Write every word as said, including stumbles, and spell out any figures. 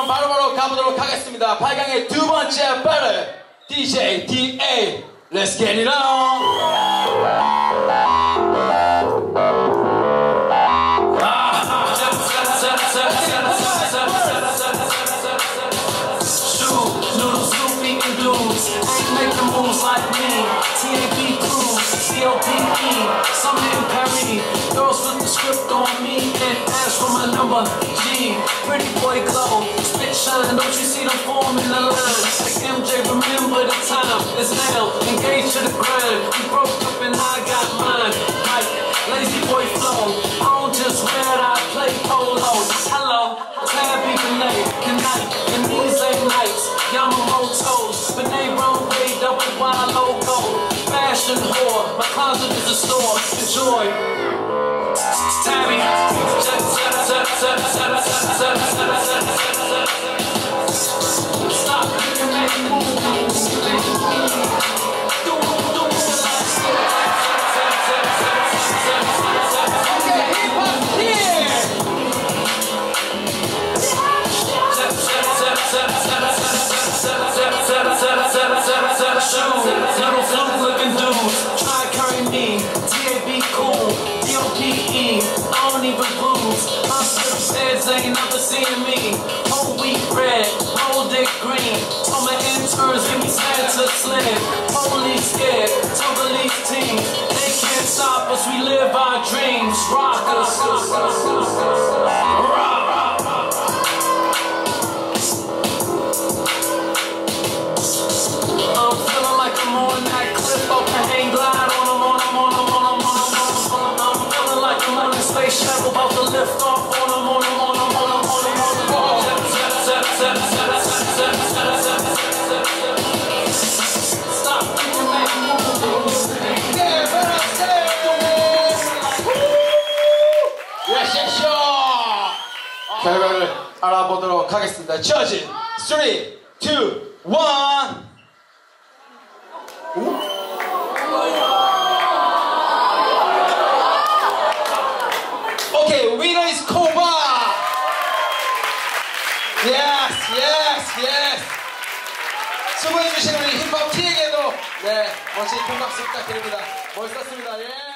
그럼 바로바로 가보도록 하겠습니다. 팔 강의 두 번째 배틀 디제이 디에이 Let's get it on. Ain't making moves like me. T A B Cruise, C O P E, Summer in Paris. Girls flip the script on me and ask for my number. G, pretty boy glow, spit shine. Don't you see them forming the line? Like M J, remember the time. It's now, engaged to the grind. We broke up and I got mine. Like lazy boy flow. I don't just wear it, I play polo. Hello, tabby Renee, good night. And these ain't nights. Yamamoto's, but they wrong way, double Y logo. Fashion whore, my closet is a store. Enjoy. Tabby. Stop looking at me. Little flute looking dudes, try to carry me. T A B cool, D O P E, I don't even booze. My slip heads ain't never seen me. Whole wheat red, rolled it green. Told my interns, give me Santa sled. Police scared, told the lead team. They can't stop us, we live our dreams. Rock us. Rock. I'm feeling like I'm on that cliff, open hang glide on them, on them, on them, on them, on them, on them. I'm feeling like I'm on a space shuttle, about to lift off on them, on them, on them, on them, on them, on them. Stop thinking that move. Yeah, what I say? Yes, yes, sure. 결과를 알아보도록 하겠습니다. Judging, three, two, one. Okay, winner is Koba. Yes, yes, yes. 수고해주신 우리 힙합 T에게도 네 멋진 큰 박수 부탁드립니다. 멋있었습니다. 예.